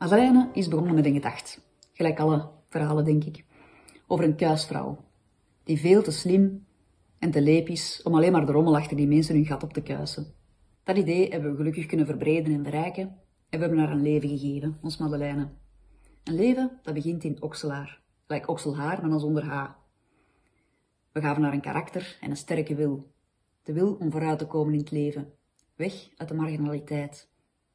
Madeleine is begonnen met een gedacht, gelijk alle verhalen denk ik, over een kuisvrouw, die veel te slim en te leep is om alleen maar de rommel achter die mensen hun gat op te kuisen. Dat idee hebben we gelukkig kunnen verbreden en verrijken en we hebben haar een leven gegeven, ons Madeleine. Een leven dat begint in Okselaar, gelijk Okselhaar, maar dan zonder H. We gaven haar een karakter en een sterke wil. De wil om vooruit te komen in het leven, weg uit de marginaliteit.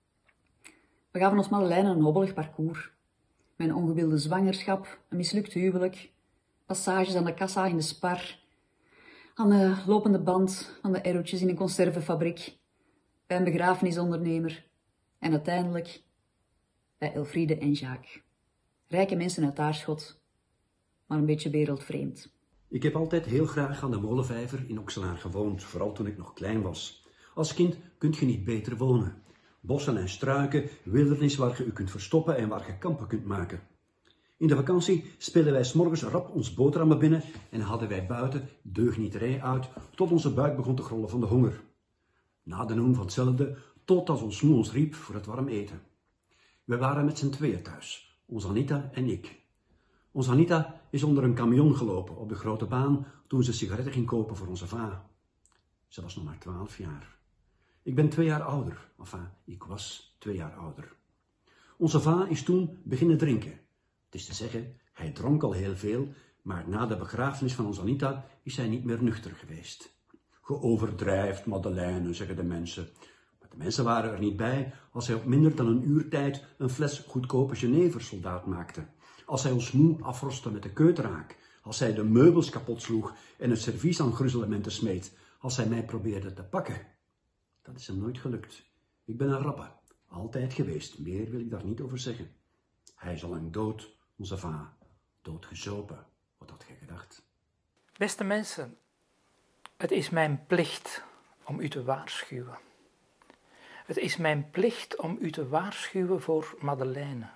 We gaven ons Madeleine een hobbelig parcours, met een ongewilde zwangerschap, een mislukt huwelijk, passages aan de kassa in de Spar, aan de lopende band van de aerootjes in een conservenfabriek, bij een begrafenisondernemer en uiteindelijk bij Elfriede en Jacques. Rijke mensen uit Aarschot, maar een beetje wereldvreemd. Ik heb altijd heel graag aan de Molenvijver in Okselaar gewoond, vooral toen ik nog klein was. Als kind kunt je niet beter wonen. Bossen en struiken, wildernis waar je u kunt verstoppen en waar je kampen kunt maken. In de vakantie speelden wij 's morgens rap ons boterhammen binnen en hadden wij buiten deugnieterij uit tot onze buik begon te grollen van de honger. Na de noem van hetzelfde, tot als ons moe ons riep voor het warm eten. We waren met z'n tweeën thuis, onze Anita en ik. Onze Anita is onder een camion gelopen op de grote baan toen ze sigaretten ging kopen voor onze va. Ze was nog maar 12 jaar. Ik ben 2 jaar ouder, enfin, ik was 2 jaar ouder. Onze va is toen beginnen drinken. Het is te zeggen, hij dronk al heel veel, maar na de begrafenis van onze Anita is hij niet meer nuchter geweest. Ge overdrijft, Madeleine, zeggen de mensen. Maar de mensen waren er niet bij als hij op minder dan een uur tijd een fles goedkope Geneversoldaat maakte. Als hij ons moe afroste met de keutraak. Als hij de meubels kapot sloeg en het servies aan gruzelementen smeet. Als hij mij probeerde te pakken. Dat is hem nooit gelukt. Ik ben een rappe. Altijd geweest. Meer wil ik daar niet over zeggen. Hij is al lang dood, onze va. Doodgezopen. Wat had gij gedacht? Beste mensen, het is mijn plicht om u te waarschuwen. Het is mijn plicht om u te waarschuwen voor Madeleine.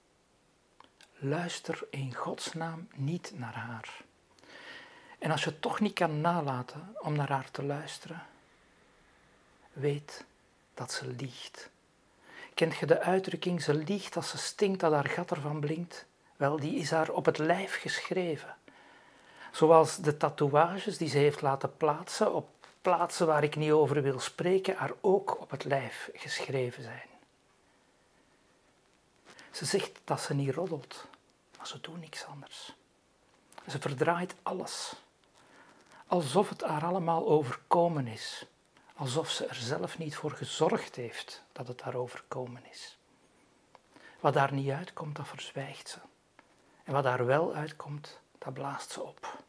Luister in godsnaam niet naar haar. En als je het toch niet kan nalaten om naar haar te luisteren, weet dat ze liegt. Kent je de uitdrukking, ze liegt als ze stinkt dat haar gat ervan blinkt? Wel, die is haar op het lijf geschreven. Zoals de tatoeages die ze heeft laten plaatsen op plaatsen waar ik niet over wil spreken, haar ook op het lijf geschreven zijn. Ze zegt dat ze niet roddelt, maar ze doet niks anders. Ze verdraait alles, alsof het haar allemaal overkomen is, alsof ze er zelf niet voor gezorgd heeft dat het haar overkomen is. Wat daar niet uitkomt, dat verzwijgt ze. En wat daar wel uitkomt, dat blaast ze op.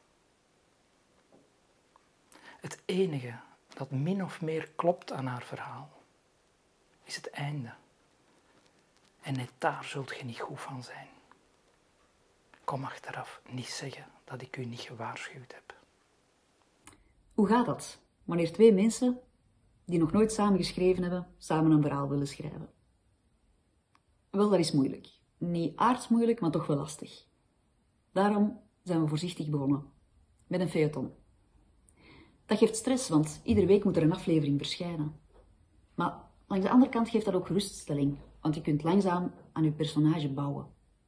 Het enige dat min of meer klopt aan haar verhaal, is het einde. En net daar zult je niet goed van zijn. Kom achteraf niet zeggen dat ik u niet gewaarschuwd heb. Hoe gaat dat wanneer 2 mensen die nog nooit samen geschreven hebben, samen een verhaal willen schrijven? Wel, dat is moeilijk. Niet aardsmoeilijk, maar toch wel lastig. Daarom zijn we voorzichtig begonnen. Met een feuilleton. Dat geeft stress, want iedere week moet er een aflevering verschijnen. Maar langs de andere kant geeft dat ook geruststelling, want je kunt langzaam aan je personage bouwen.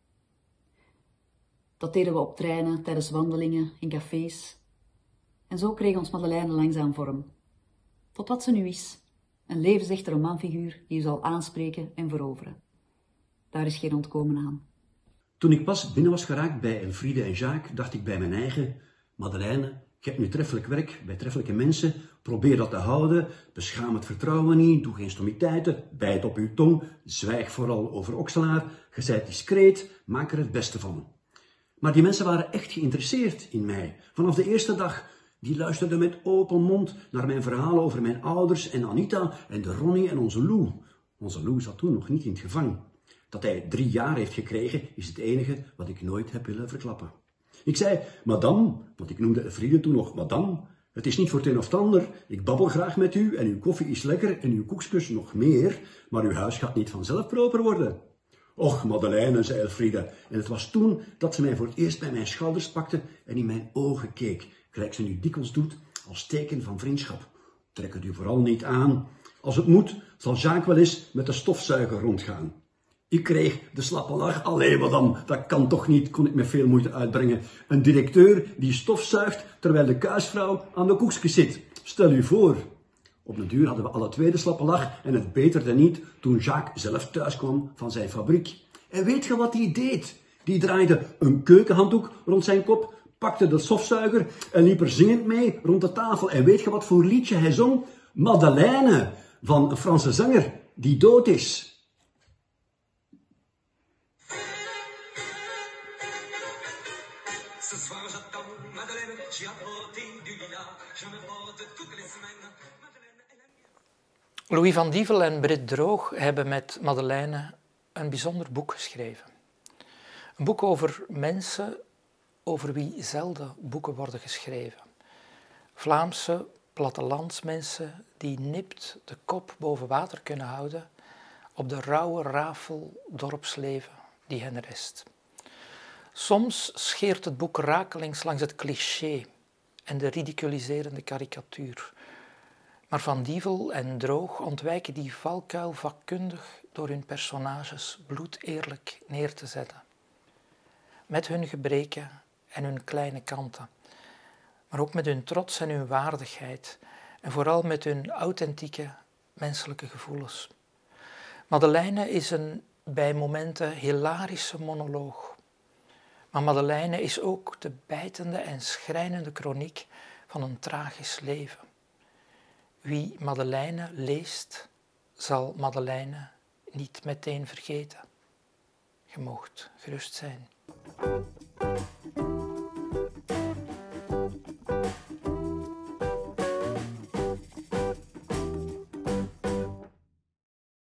Dat deden we op treinen, tijdens wandelingen, in cafés. En zo kreeg ons Madeleine langzaam vorm. Tot wat ze nu is. Een levensechte romanfiguur die je zal aanspreken en veroveren. Daar is geen ontkomen aan. Toen ik pas binnen was geraakt bij Elfriede en Jacques, dacht ik bij mijn eigen, Madeleine, je hebt nu treffelijk werk bij treffelijke mensen, probeer dat te houden, beschaam het vertrouwen niet, doe geen stommiteiten, bijt op uw tong, zwijg vooral over Okselaar, je zijt discreet, maak er het beste van. Maar die mensen waren echt geïnteresseerd in mij, vanaf de eerste dag. Die luisterden met open mond naar mijn verhalen over mijn ouders en Anita en de Ronnie en onze Lou. Onze Lou zat toen nog niet in het gevang. Dat hij 3 jaar heeft gekregen, is het enige wat ik nooit heb willen verklappen. Ik zei, madame, want ik noemde Elfriede toen nog madame, het is niet voor het een of het ander, ik babbel graag met u en uw koffie is lekker en uw koekjes nog meer, maar uw huis gaat niet vanzelf proper worden. Och, Madeleine, zei Elfriede, en het was toen dat ze mij voor het eerst bij mijn schouders pakte en in mijn ogen keek, gelijk ze nu dikwijls doet, als teken van vriendschap. Trek het u vooral niet aan. Als het moet, zal Jacques wel eens met de stofzuiger rondgaan. Ik kreeg de slappe lach. Allee, madame, dat kan toch niet, kon ik met veel moeite uitbrengen. Een directeur die stofzuigt terwijl de kuisvrouw aan de koekjes zit. Stel u voor. Op de duur hadden we alle twee de slappe lach en het beterde niet toen Jacques zelf thuis kwam van zijn fabriek. En weet je wat hij deed? Die draaide een keukenhanddoek rond zijn kop, pakte de stofzuiger en liep er zingend mee rond de tafel. En weet je wat voor liedje hij zong? Madeleine, van een Franse zanger die dood is. Louis van Dievel en Britt Droog hebben met Madeleine een bijzonder boek geschreven. Een boek over mensen over wie zelden boeken worden geschreven. Vlaamse plattelandsmensen die nipt de kop boven water kunnen houden op de rauwe rafel dorpsleven die hen rest. Soms scheert het boek rakelings langs het cliché en de ridiculiserende karikatuur. Maar Van Dievel en Droog ontwijken die valkuil vakkundig door hun personages bloedeerlijk neer te zetten. Met hun gebreken en hun kleine kanten, maar ook met hun trots en hun waardigheid en vooral met hun authentieke menselijke gevoelens. Madeleine is een bij momenten hilarische monoloog. Maar Madeleine is ook de bijtende en schrijnende kroniek van een tragisch leven. Wie Madeleine leest, zal Madeleine niet meteen vergeten. Je moogt gerust zijn.